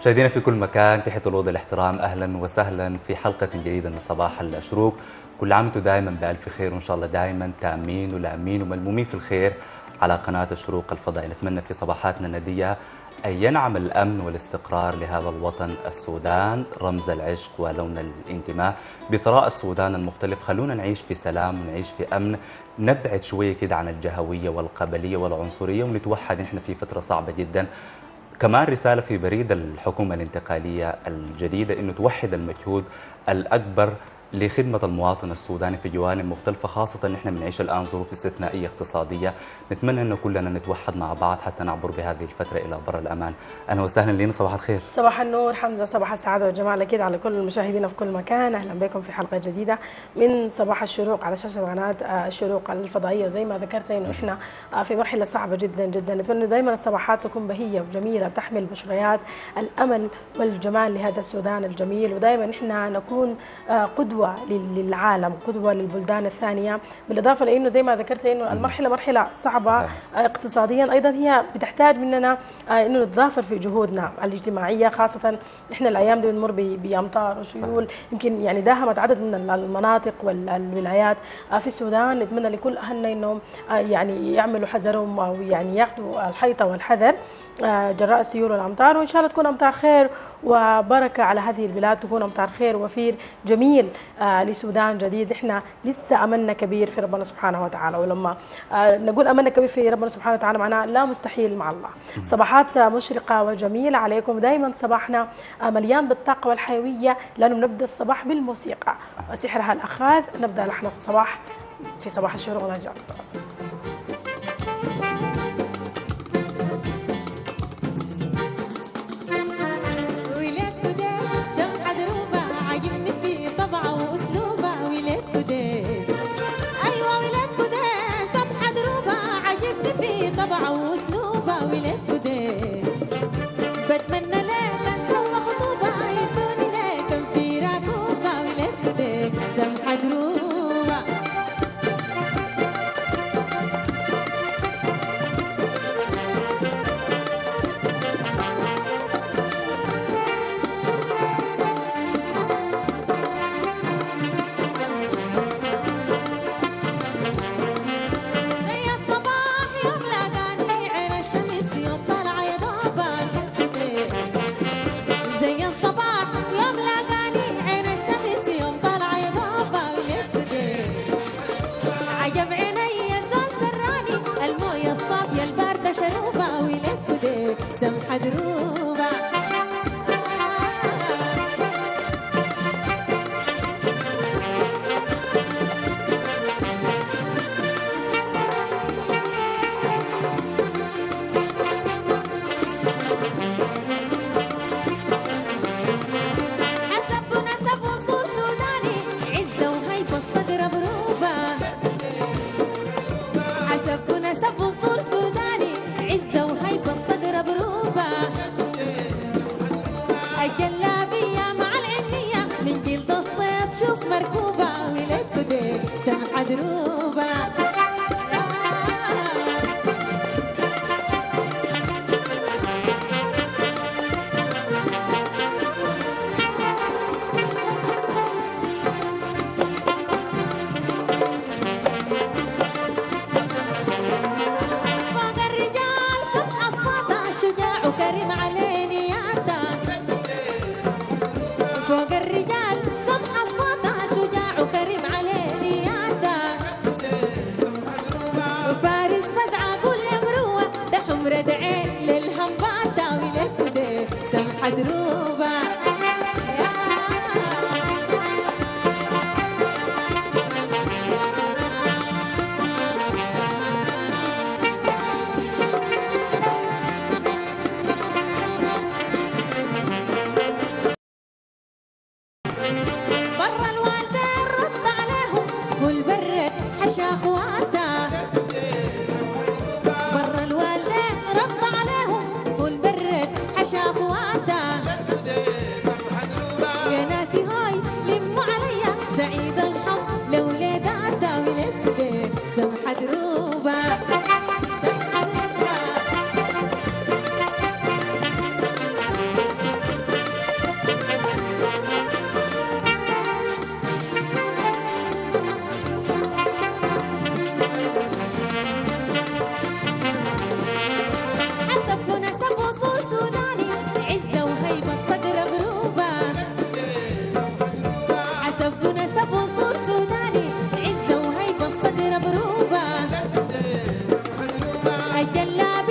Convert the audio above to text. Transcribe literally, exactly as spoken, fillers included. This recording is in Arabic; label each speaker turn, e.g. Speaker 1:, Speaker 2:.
Speaker 1: مشاهدينا في كل مكان، تحية الوضع الاحترام، أهلا وسهلا في حلقة جديدة من صباح الشروق. كل عام وانتم دائما بألف خير، وإن شاء الله دائما تامين ولامين وملمومين في الخير على قناة الشروق الفضائي. نتمنى في صباحاتنا الندية أن ينعم الأمن والاستقرار لهذا الوطن السودان، رمز العشق ولون الانتماء. بثراء السودان المختلف خلونا نعيش في سلام ونعيش في أمن، نبعد شوية كده عن الجهوية والقبلية والعنصرية، ونتوحد نحن في فترة صعبة جدا. كمان رسالة في بريد الحكومة الانتقالية الجديدة إنه توحد المجهود الأكبر لخدمة المواطن السوداني في جوانب مختلفة، خاصة نحن بنعيش الآن ظروف استثنائية اقتصادية. نتمنى أنه كلنا نتوحد مع بعض حتى نعبر بهذه الفترة إلى بر الأمان. أهلا وسهلا لينا، صباح الخير.
Speaker 2: صباح النور حمزة، صباح السعادة والجمال أكيد على كل المشاهدين في كل مكان. أهلا بكم في حلقة جديدة من صباح الشروق على شاشة قناة الشروق الفضائية. وزي ما ذكرت إنه إحنا في مرحلة صعبة جدا جدا، نتمنى دائما الصباحات تكون بهية وجميلة تحمل بشريات الأمل والجمال لهذا السودان الجميل، ودائما إحنا نكون قدوة للعالم، العالم قدوة للبلدان الثانية. بالإضافة لأنه زي ما ذكرت أنه المرحلة مرحلة صعبة صحيح. اقتصاديا أيضا هي بتحتاج مننا أنه نتضافر في جهودنا الاجتماعية، خاصة إحنا الأيام دي بنمر بأمطار وسيول يمكن يعني داهمت عدد من المناطق والولايات في السودان. نتمنى لكل أهلنا أنهم يعني يعملوا حذرهم أو يعني ياخذوا الحيطة والحذر جراء السيول والأمطار، وإن شاء الله تكون أمطار خير وبركة على هذه البلاد، تكون أمطار خير وفير جميل لسودان جديد. احنا لسه املنا كبير في ربنا سبحانه وتعالى، ولما نقول املنا كبير في ربنا سبحانه وتعالى معناه لا مستحيل مع الله. صباحات مشرقه وجميله عليكم، دائما صباحنا مليان بالطاقه والحيويه، لانه نبدا الصباح بالموسيقى وسحرها الاخاذ. نبدا لحن الصباح في صباح الشروق ونرجع للتواصل.
Speaker 3: طبعه واسلوبه ولاد قدير، بتمنى لك نسوى خطوبه يدوني لك في راكوبه ولاد قدير سمحه دروبه. سمحة دروبة حسب ونسب وصول سوداني عزة وهيبة الصدر بروبة. حسب ونسب وصول سوداني عزة وهيبة الصدر بروبة. الجلابية مع العنية من جلد الصيد شوف مركوبة ولاد كدير سمحة دروبة. كريم عليني يعتا فوق الرجال صبح اصواتها شجاع وكريم عليني يعتا. فارس فزعه قول مروه ده حمرة عين للهمباتا ولاد كدير سمحه دروبه. برا الوالدين رد عليهم والبرد حشا اخواته. الجلابي